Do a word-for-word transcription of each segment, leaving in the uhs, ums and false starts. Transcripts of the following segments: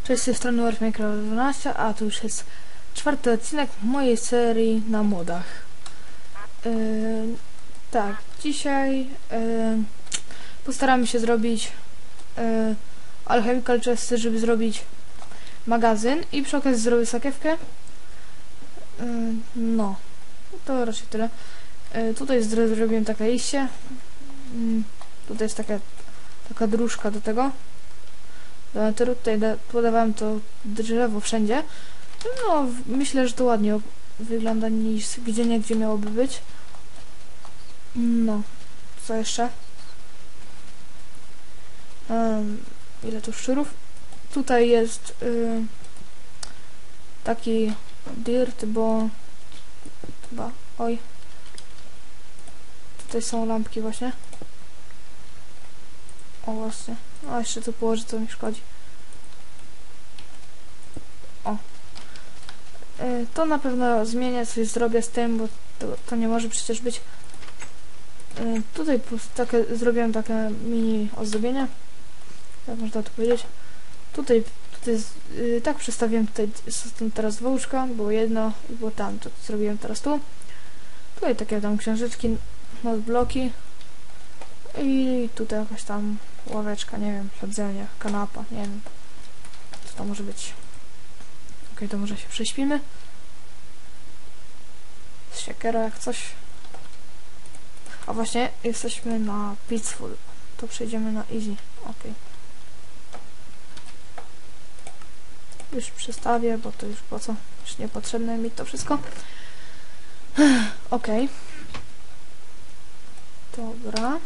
Cześć, z tej strony Warf Minecraft dwanaście, a to już jest czwarty odcinek mojej serii na modach. Yy, tak, dzisiaj yy, postaramy się zrobić yy, alchemical chesty, żeby zrobić magazyn i przy okazji zrobię sakiewkę. Yy, no, to raczej tyle. Yy, tutaj zrobiłem takie liście. Yy, tutaj jest taka, taka dróżka do tego. Tutaj podawałem to drzewo wszędzie. No, myślę, że to ładnie wygląda niż gdzie niegdzie miałoby być. No, co jeszcze? Um, ile tu szczurów? Tutaj jest y, taki dirt, bo chyba, oj. Tutaj są lampki właśnie. O, właśnie. A jeszcze tu położę, co mi szkodzi. O. Yy, to na pewno zmienię, coś zrobię z tym, bo to, to nie może przecież być. Yy, tutaj po prostu takie, zrobiłem takie mini ozdobienie. Jak można to powiedzieć. Tutaj, tutaj yy, tak przestawiłem, tutaj są teraz dwa łóżka, było jedno i było tam, to zrobiłem teraz tu. Tutaj takie tam książeczki, notebloki. I tutaj jakaś tam ławeczka, nie wiem, siedzenie, kanapa, nie wiem, co to może być. Ok, to może się prześpimy. Z siekiera jak coś. A właśnie, jesteśmy na peaceful. To przejdziemy na easy. Ok. Już przestawię, bo to już po co? Już niepotrzebne mi to wszystko. Ok. Dobra.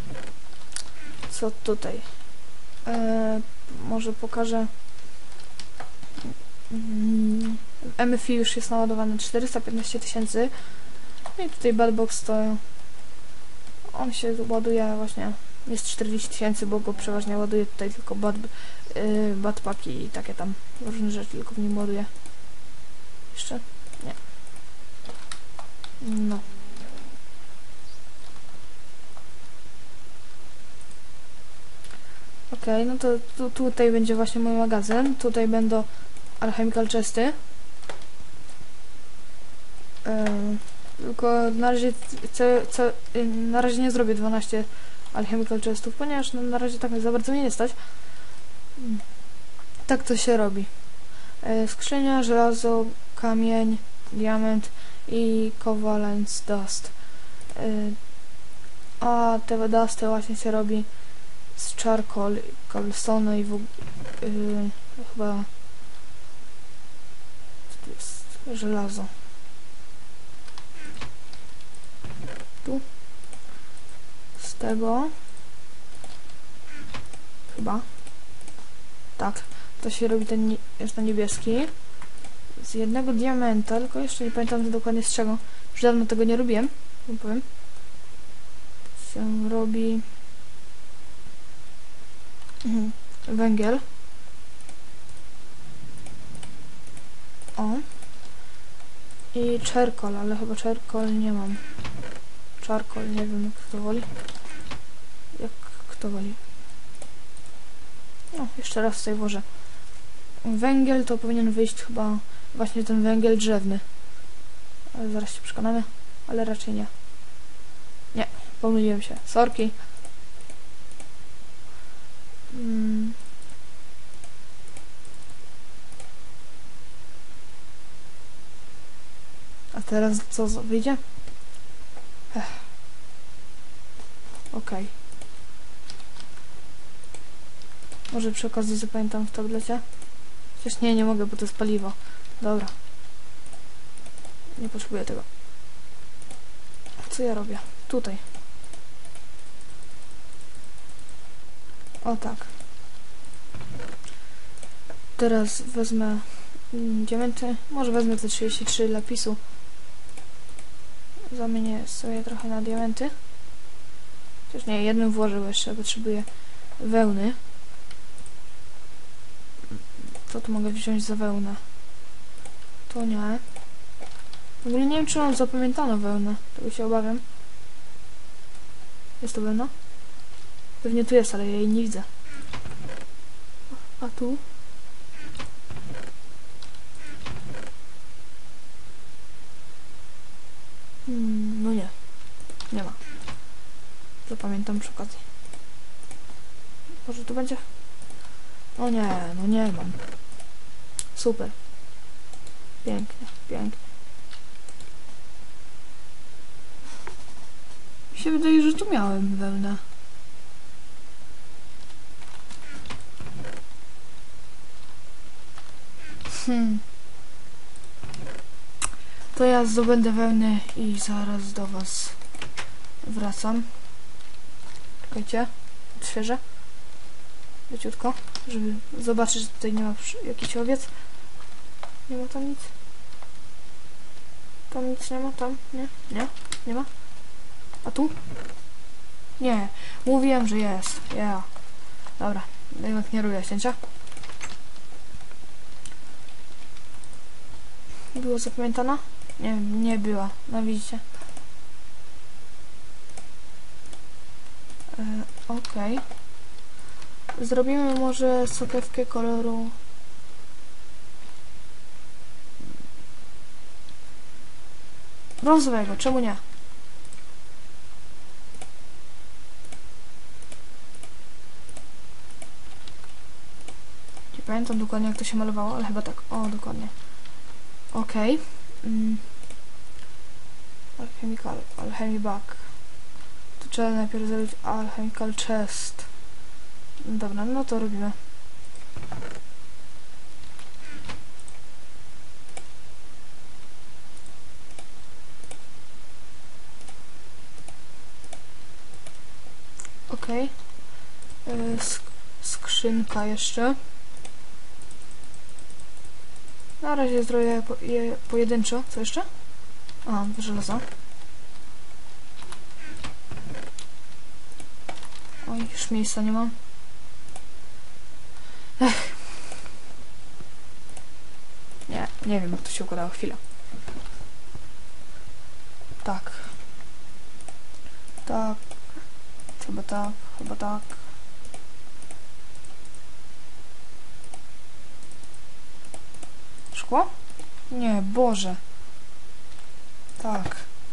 Co tutaj? Eee, może pokażę. Mm, M F I już jest naładowany czterysta piętnaście tysięcy. No i tutaj Badbox to on się ładuje właśnie, jest czterdzieści tysięcy, bo go przeważnie ładuje tutaj tylko bad, yy, badpaki i takie tam różne rzeczy tylko w nim ładuje. Jeszcze? Nie. No. Ok, no to tu, tutaj będzie właśnie mój magazyn. Tutaj będą alchemical chesty. Yy, tylko na razie co, co, yy, na razie nie zrobię dwanaście alchemical chestów, ponieważ no, na razie tak za bardzo mnie nie stać. Yy, tak to się robi. Yy, skrzynia, żelazo, kamień, diament i covalence dust. Yy, a te dusty właśnie się robi z charcoal, cobblestone i w, yy, chyba to jest żelazo. Tu z tego chyba tak, to się robi ten, jest na niebieski z jednego diamenta, tylko jeszcze nie pamiętam dokładnie z czego, już dawno tego nie robiłem, nie powiem. Się robi Mhm. węgiel. O. I charcoal, ale chyba charcoal nie mam. Charcoal, nie wiem jak kto woli. Jak kto woli. No, jeszcze raz tutaj włożę. Węgiel to powinien wyjść chyba właśnie ten węgiel drzewny. Ale zaraz się przekonamy. Ale raczej nie. Nie, pomyliłem się. Sorki. Hmm. A teraz co wyjdzie? Ech. Okej. Okay. Może przy okazji zapamiętam w tablecie? Chociaż nie, nie mogę, bo to jest paliwo. Dobra. Nie potrzebuję tego. Co ja robię? Tutaj. O tak. Teraz wezmę mm, diamenty. Może wezmę te trzydzieści trzy lapisu. Zamienię sobie trochę na diamenty. Chociaż nie, jednym włożę, bo jeszcze potrzebuję wełny. Co tu mogę wziąć za wełnę? To nie. W ogóle nie wiem, czy mam zapamiętano wełnę. Tego się obawiam. Jest to wełna? Pewnie tu jest, ale ja jej nie widzę. A tu? Zapamiętam przy okazji. Może tu będzie? No nie, no nie mam. Super. Pięknie, pięknie. Mi się wydaje, że tu miałem wełnę. Hmm. To ja zdobędę wełnę i zaraz do was wracam. Czekajcie. Odświeżę. Leciutko, żeby zobaczyć, że tutaj nie ma jakiś owiec. Nie ma tam nic. Tam nic nie ma, tam? Nie? Nie? Nie ma? A tu? Nie. Mówiłem, że jest. Ja. Yeah. Dobra. Jednak nie robię cięcia. Było zapamiętana? Nie, nie była. No widzicie. E, Okej. Okay. Zrobimy może sokiewkę koloru brązowego. Czemu nie? Nie pamiętam dokładnie, jak to się malowało, ale chyba tak. O, dokładnie. Okej. Okay. Mm. Alchemical, alchemy bag. Tu trzeba najpierw zrobić alchemical chest. Dobra, no to robimy. Okej. Okay. Sk skrzynka jeszcze. Na razie zrobię je, po je pojedynczo. Co jeszcze? A, żelazo. Oj, już miejsca nie mam. Ech. Nie, nie wiem, jak to się układało. Chwila. Tak. Tak. Chyba tak, chyba tak. Szkło? Nie, Boże. Tak.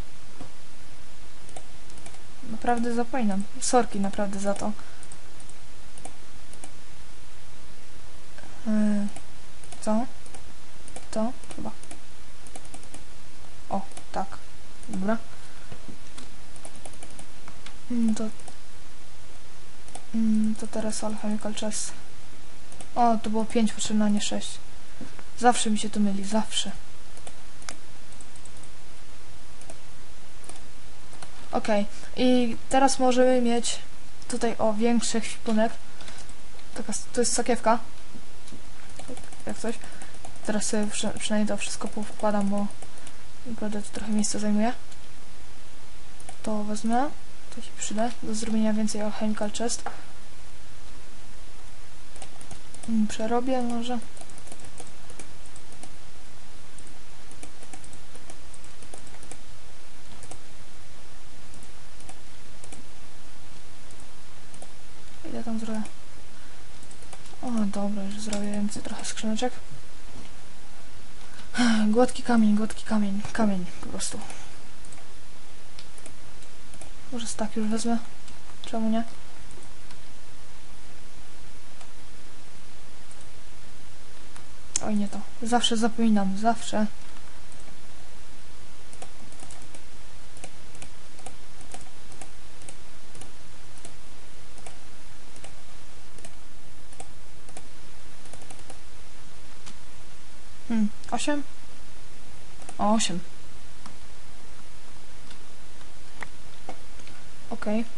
Naprawdę zapominam. Sorki naprawdę za to. Yy, co? To? Chyba. O, tak. Dobra. Mm, to... Mm, to teraz alchemical chest. O, to było pięć potrzebne, a nie sześć. Zawsze mi się to myli, zawsze. Okej. Okay. I teraz możemy mieć tutaj o większy ekwipunek. Taka, to jest sakiewka. Jak coś. Teraz sobie przy, przynajmniej to wszystko powkładam, bo naprawdę to trochę miejsca zajmuje. To wezmę. To się przyda do zrobienia więcej alchemical chest. Przerobię może. Ile tam zrobię? O, dobra, już zrobię więcej trochę skrzyneczek. Gładki kamień, gładki kamień, kamień po prostu. Może tak już wezmę. Czemu nie? Oj, nie to. Zawsze zapominam, zawsze. Hmm, osiem? O, osiem. Okej. Okay.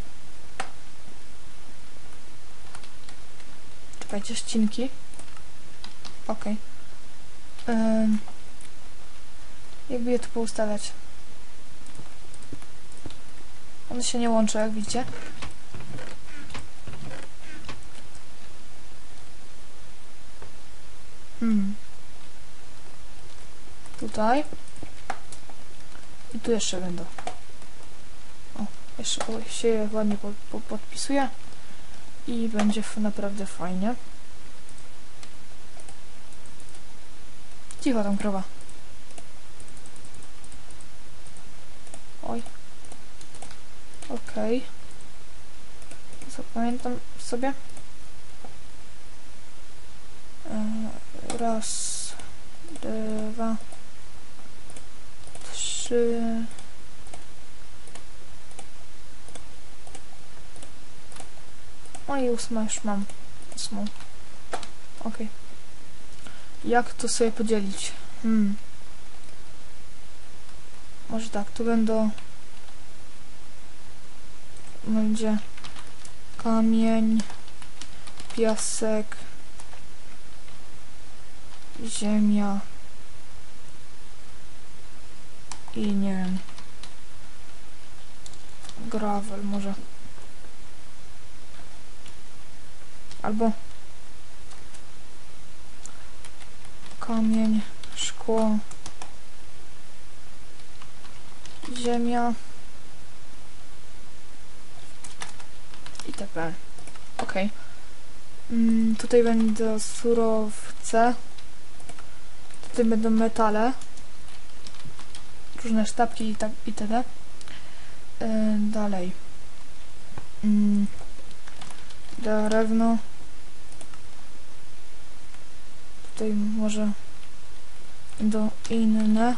Czekajcie, ścinki. Okej. Okay. Ym, jakby je tu poustawiać? One się nie łączą, jak widzicie. Hmm. Tutaj. I tu jeszcze będą. O, jeszcze się je ładnie po, po, podpisuje. I będzie naprawdę fajnie. Cicho tam krowa. Oj. Okej. Okay. co pamiętam sobie. Raz, dwa, trzy. O i ósma już mam. Ósmą. Ok. Jak to sobie podzielić? Hmm. Może tak, tu będą... Będzie kamień, piasek, ziemia i nie wiem, gravel może. Albo kamień, szkło, ziemia itp. Ok. Mm, tutaj będą surowce. Tutaj będą metale. Różne sztabki i tak itd. Yy, dalej. Yy, drewno. Tutaj może do inne.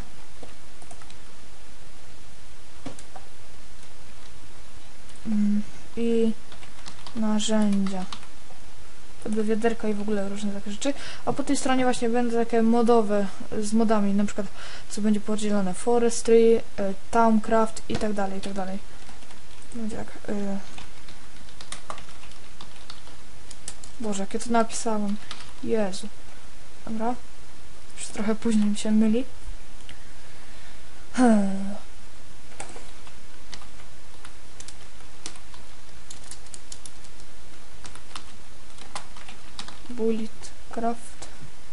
Yy, I narzędzia. To były wiaderka i w ogóle różne takie rzeczy. A po tej stronie właśnie będą takie modowe z modami, na przykład co będzie podzielone forestry, e, towncraft i tak dalej, i tak dalej. Będzie jak... E... Boże, jak ja to napisałem. Jezu. Dobra. Już trochę później mi się myli. Hmm. Bullet craft.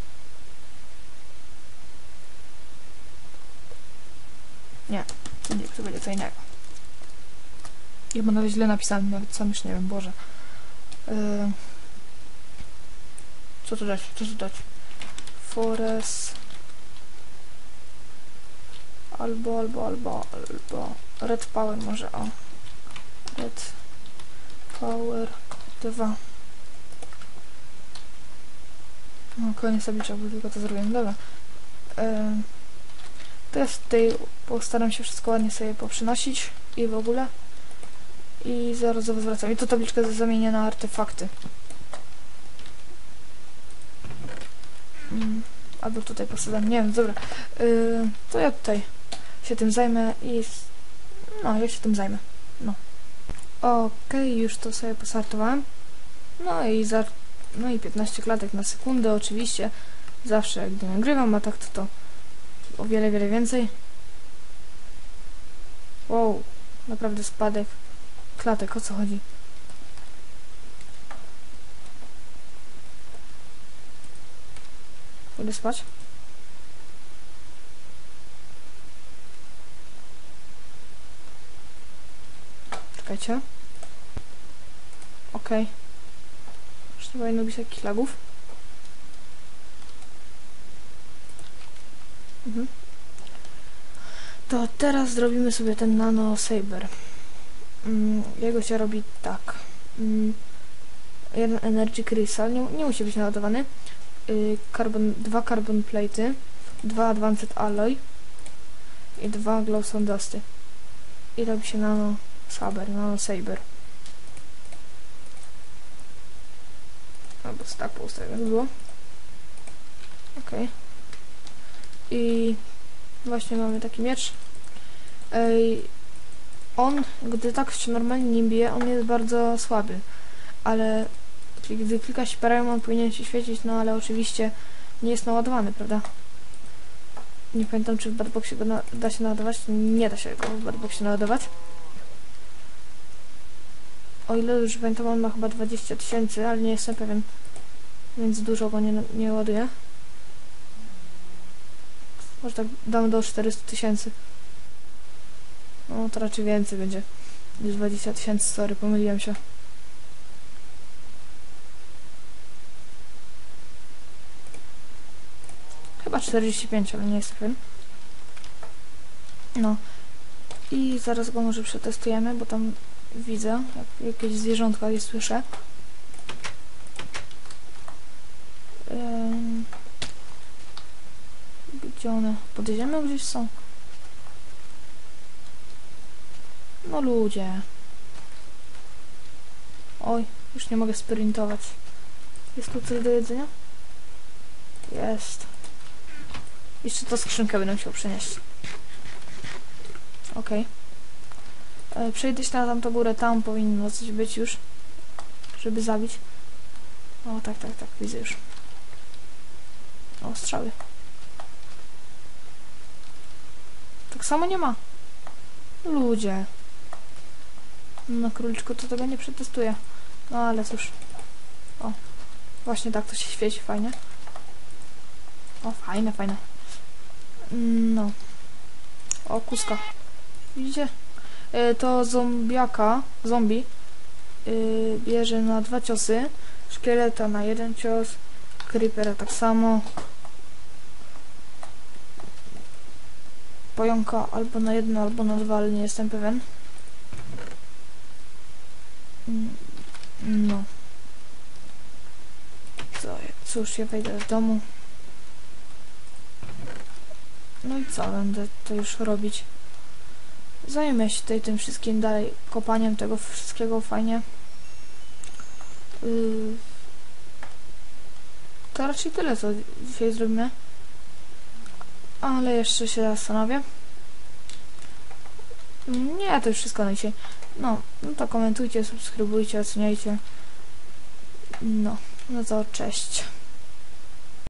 Nie, to nie, to będzie co innego. Ja mam nawet źle napisane, nawet sam już nie wiem, Boże. Yy, co tu dać? Co tu dać? Forest. Albo, albo, albo, albo. Red power może, o. Red power dwa. No, koniec obliczał, bo tylko to zrobię. Dobra. Yy, teraz tutaj postaram się wszystko ładnie sobie poprzynosić i w ogóle. I zaraz zwracam. I tu tabliczkę zamienię na artefakty. Mm, albo tutaj posadzam. Nie wiem, dobra. Yy, to ja tutaj się tym zajmę i... No, ja się tym zajmę. No. Okej, okay, już to sobie posartowałem. No i za... No i piętnaście klatek na sekundę, oczywiście. Zawsze gdy nagrywam, a tak to to o wiele, wiele więcej. Wow, naprawdę spadek klatek, o co chodzi? Pójdę spać? Czekajcie. Okej. Okay. Nie powinno być takich lagów. Mhm. To teraz zrobimy sobie ten Nano Saber. Mm, jego się robi tak. Mm, jeden Energy Crystal, nie, nie musi być naładowany. Yy, carbon, dwa Carbon Plate'y, dwa Advanced Alloy i dwa Glowstone Dusty. I robi się Nano Saber, Nano Saber. Albo tak po ustawieniu było. Okej. Okay. I właśnie mamy taki miecz. Ej, on, gdy tak się normalnie nim bije, on jest bardzo słaby. Ale gdy klika się parę, on powinien się świecić, no ale oczywiście nie jest naładowany, prawda? Nie pamiętam, czy w Badboxie go na, da się naładować. Nie da się go w Badboxie naładować. O ile już pamiętam, on ma chyba dwadzieścia tysięcy, ale nie jestem pewien. Więc dużo go nie, nie ładuje. Może tak dam do czterystu tysięcy. No to raczej więcej będzie niż dwadzieścia tysięcy, sorry, pomyliłem się. Chyba czterdzieści pięć, ale nie jestem pewien. No. I zaraz go może przetestujemy, bo tam widzę, jak jakieś zwierzątka je słyszę. Ym... Gdzie one? Pod ziemią gdzieś są? No ludzie. Oj, już nie mogę sprintować. Jest tu coś do jedzenia? Jest. Jeszcze to skrzynkę będę musiał przenieść. Okej. Okay. Przejdę się na tamtą górę, tam powinno coś być już. Żeby zabić. O, tak, tak, tak, widzę już. O, strzały. Tak samo nie ma. Ludzie. No, króliczku to tego nie przetestuję. No, ale cóż. O, właśnie tak to się świeci, fajnie. O, fajne, fajne. No. O, kuska. Widzicie? Yy, to zombiaka, zombie, yy, bierze na dwa ciosy. Szkieleta na jeden cios. Creepera tak samo. Pająka albo na jedno, albo na dwa, ale nie jestem pewien. No. Co, cóż, ja wejdę do domu. No i co, będę to już robić. Zajmę się tutaj tym wszystkim dalej, kopaniem tego wszystkiego fajnie. Yy, to raczej tyle, co dzisiaj zrobimy. Ale jeszcze się zastanowię. Nie, to już wszystko na dzisiaj. No, no to komentujcie, subskrybujcie, oceniajcie. No, no to cześć.